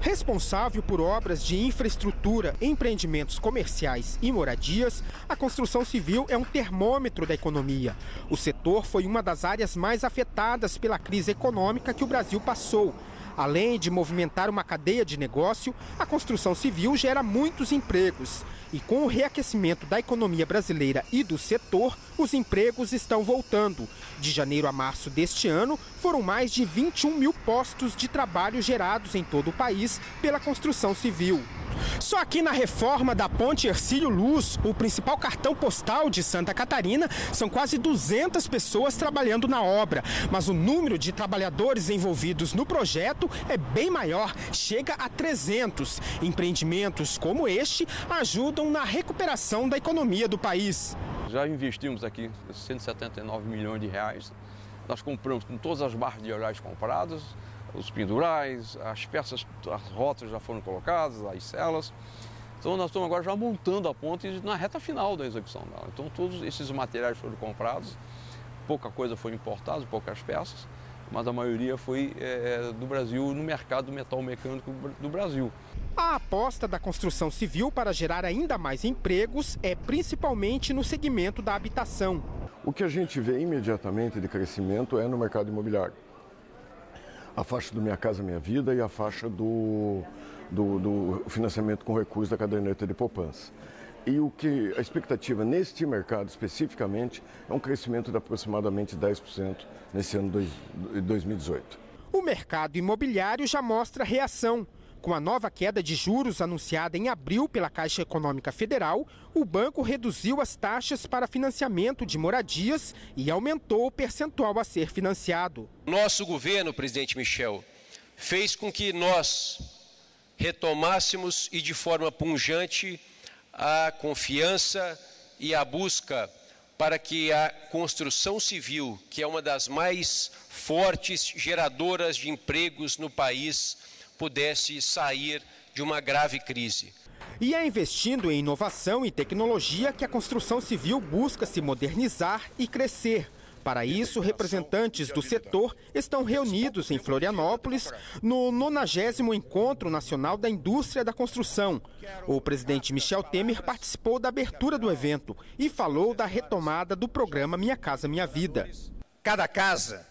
Responsável por obras de infraestrutura, empreendimentos comerciais e moradias, a construção civil é um termômetro da economia. O setor foi uma das áreas mais afetadas pela crise econômica que o Brasil passou. Além de movimentar uma cadeia de negócio, a construção civil gera muitos empregos. E com o reaquecimento da economia brasileira e do setor, os empregos estão voltando. De janeiro a março deste ano, foram mais de 21 mil postos de trabalho gerados em todo o país pela construção civil. Só aqui na reforma da Ponte Hercílio Luz, o principal cartão postal de Santa Catarina, são quase 200 pessoas trabalhando na obra. Mas o número de trabalhadores envolvidos no projeto é bem maior, chega a 300. Empreendimentos como este ajudam na recuperação da economia do país. Já investimos aqui 179 milhões de reais. Nós compramos com todas as barras de olhares compradas, os pendurais, as peças, as rotas já foram colocadas, as celas. Então nós estamos agora já montando a ponte na reta final da execução dela. Então todos esses materiais foram comprados, pouca coisa foi importada, poucas peças, mas a maioria foi do Brasil, no mercado do metal mecânico do Brasil. A aposta da construção civil para gerar ainda mais empregos é principalmente no segmento da habitação. O que a gente vê imediatamente de crescimento é no mercado imobiliário. A faixa do Minha Casa Minha Vida e a faixa do financiamento com recursos da caderneta de poupança. E a expectativa neste mercado especificamente é um crescimento de aproximadamente 10% nesse ano de 2018. O mercado imobiliário já mostra reação. Com a nova queda de juros anunciada em abril pela Caixa Econômica Federal, o banco reduziu as taxas para financiamento de moradias e aumentou o percentual a ser financiado. Nosso governo, presidente Michel, fez com que nós retomássemos e de forma pungente a confiança e a busca para que a construção civil, que é uma das mais fortes geradoras de empregos no país, pudesse sair de uma grave crise. E é investindo em inovação e tecnologia que a construção civil busca se modernizar e crescer. Para isso, representantes do setor estão reunidos em Florianópolis no 90º Encontro Nacional da Indústria da Construção. O presidente Michel Temer participou da abertura do evento e falou da retomada do programa Minha Casa Minha Vida. Cada casa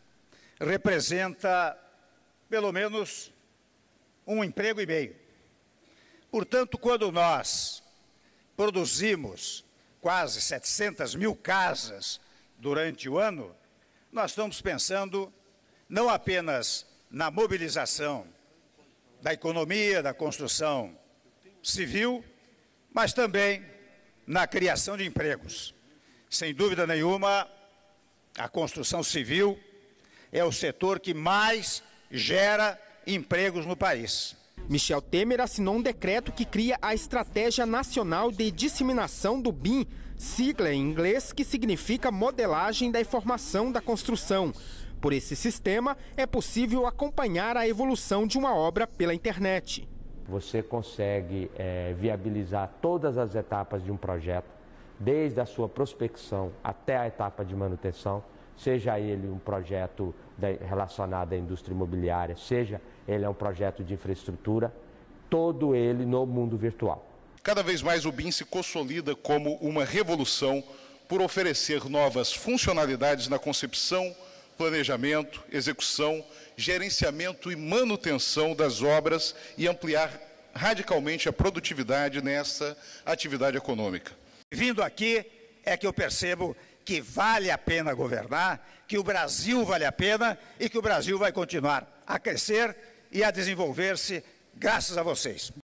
representa pelo menos um emprego e meio. Portanto, quando nós produzimos quase 700 mil casas durante o ano, nós estamos pensando não apenas na mobilização da economia, da construção civil, mas também na criação de empregos. Sem dúvida nenhuma, a construção civil é o setor que mais gera empregos no país. Michel Temer assinou um decreto que cria a Estratégia Nacional de Disseminação do BIM, sigla em inglês que significa Modelagem da Informação da Construção. Por esse sistema, é possível acompanhar a evolução de uma obra pela internet. Você consegue viabilizar todas as etapas de um projeto, desde a sua prospecção até a etapa de manutenção, seja ele um projeto relacionado à indústria imobiliária, seja ele um projeto de infraestrutura, todo ele no mundo virtual. Cada vez mais o BIM se consolida como uma revolução por oferecer novas funcionalidades na concepção, planejamento, execução, gerenciamento e manutenção das obras e ampliar radicalmente a produtividade nessa atividade econômica. Vindo aqui é que eu percebo que vale a pena governar, que o Brasil vale a pena e que o Brasil vai continuar a crescer e a desenvolver-se graças a vocês.